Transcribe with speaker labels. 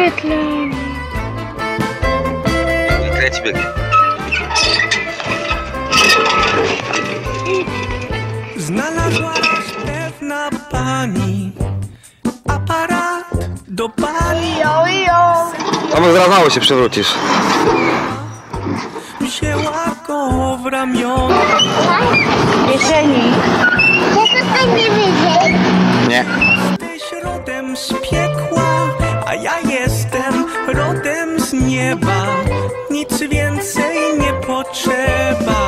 Speaker 1: Wyświetlenie.
Speaker 2: Kręci biegnie.
Speaker 3: Znalazła raz pewna pani aparat do pani.
Speaker 2: A może zaraz mało się przewrócisz.
Speaker 3: Wzięła go w ramiona.
Speaker 1: Kieszeni.
Speaker 2: Nie.
Speaker 3: Jesteś rodem z piekła, a ja jestem rodem z nieba. Nic więcej nie potrzeba.